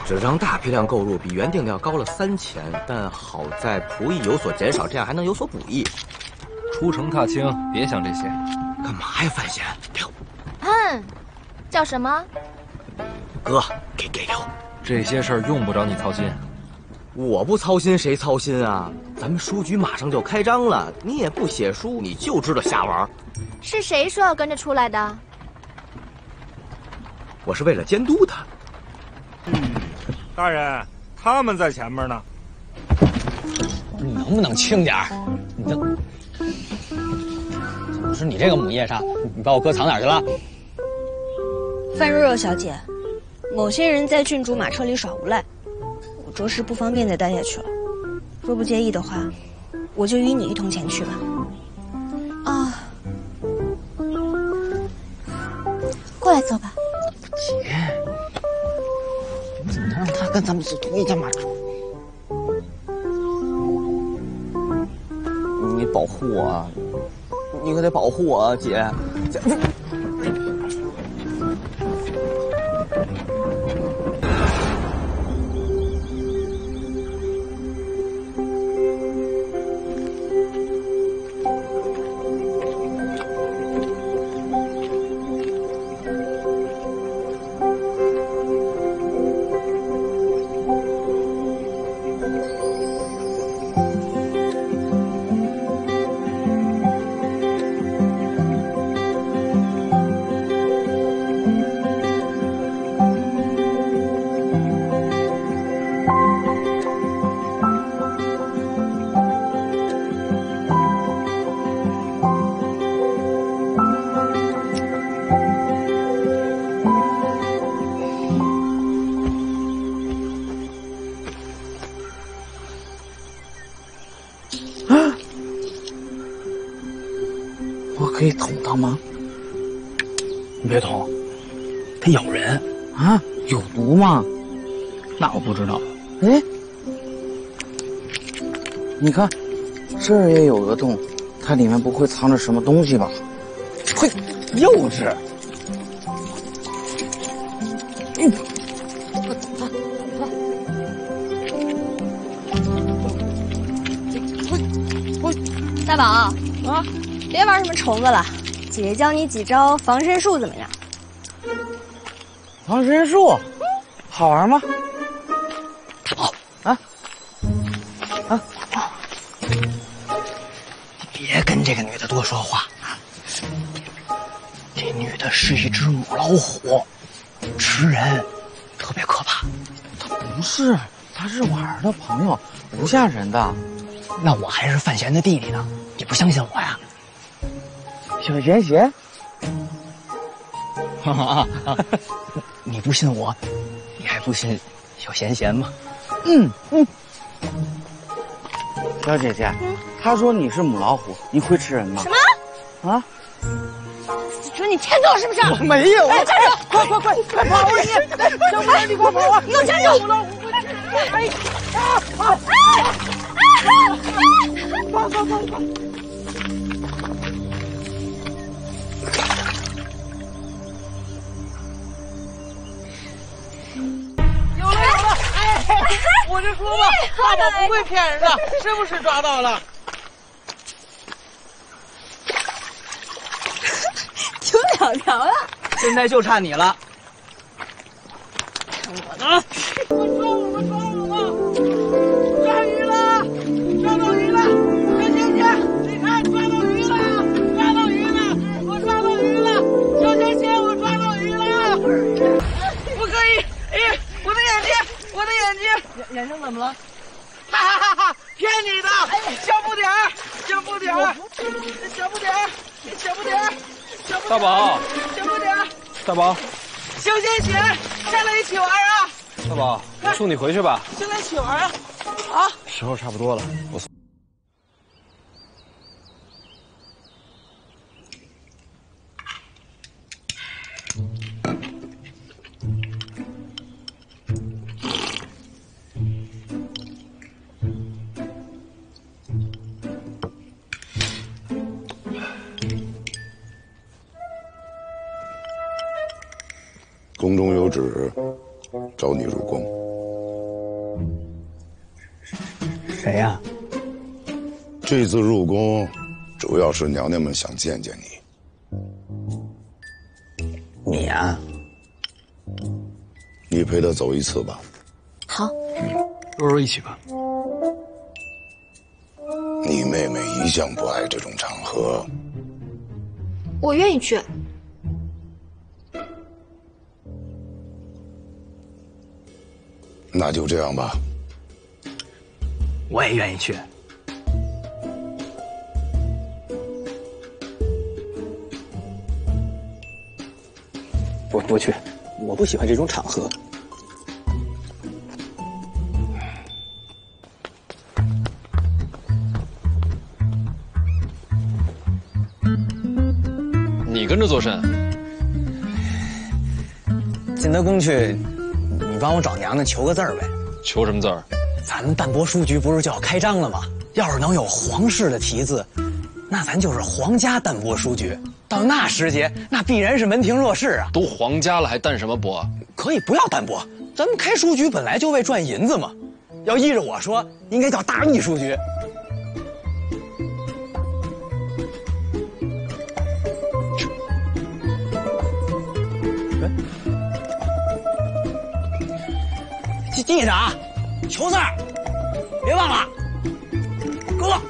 这张大批量购入比原定的要高了3000，但好在仆役有所减少，这样还能有所补益。 出城踏青，别想这些。 干嘛呀，范闲？给我。 叫什么？ 哥，给留。 这些事儿用不着你操心。 我不操心谁操心啊？咱们书局马上就开张了，你也不写书，你就知道瞎玩。 是谁说要跟着出来的？ 我是为了监督他。 大人，他们在前面呢。 你能不能轻点儿？我说你这个母夜叉，你把我哥藏哪儿去了？ 范若若小姐，某些人在郡主马车里耍无赖，我着实不方便再待下去了。若不介意的话，我就与你一同前去吧。 啊，过来坐吧。 姐，你怎么能让他跟咱们坐同一辆马车？你保护我，你可得保护我，姐。 可以捅它吗？你别捅，它咬人啊！有毒吗？那我不知道。哎，你看，这儿也有个洞，它里面不会藏着什么东西吧？嘿，幼稚！ 大宝啊，别玩什么虫子了，姐姐教你几招防身术，怎么样？ 防身术，好玩吗？大宝啊，你别跟这个女的多说话啊！这女的是一只母老虎，吃人，特别可怕。她不是，她是婉儿的朋友，不吓人的。那我还是范闲的弟弟呢，你不相信我呀？小贤贤，你不信我，你还不信小贤贤吗？小姐姐，他说你是母老虎，你会吃人吗？ 什么？ 啊？ 你说你骗子是不是？ 我没有。 哎，站住！ 快跑啊你！小妹，你快跑啊！ 给我站住！ 母老虎不吃人！哎！快！ 有了！哎，我就说吧，大宝不会骗人的，是不是抓到了？ 有2条了， 现在就差你了。 我呢？ 我抓鱼了！抓到鱼了！小贤贤，你看抓到鱼了！抓到鱼了！我抓到鱼了！小贤贤，我抓到鱼了！不可以！哎，我的眼睛！我的眼睛！眼睛怎么了？哈哈哈哈！骗你的！小不点儿，小不点儿，小不点儿，小不点儿，小不点儿。 大宝， 小不点儿。 大宝， 小贤贤，下来一起玩啊！ 大宝，我送你回去吧。 下来一起玩啊！啊！ 时候差不多了，我送。 宫中有旨，召你入宫。 谁呀？ 这次入宫，主要是娘娘们想见见你。 你呀？ 你陪她走一次吧。 好， 若若一起吧。 你妹妹一向不爱这种场合。 我愿意去。 那就这样吧。 我也愿意去。不去，我不喜欢这种场合。 你跟着做甚？ 进德宫去，你帮我找娘娘求个字儿呗。 求什么字儿？ 咱们淡泊书局不是就要开张了吗？要是能有皇室的题字，那咱就是皇家淡泊书局。到那时节，那必然是门庭若市啊！ 都皇家了，还淡什么泊？ 可以不要淡泊，咱们开书局本来就为赚银子嘛。要依着我说，应该叫大秘书局。记着啊，求字儿，别忘了，哥。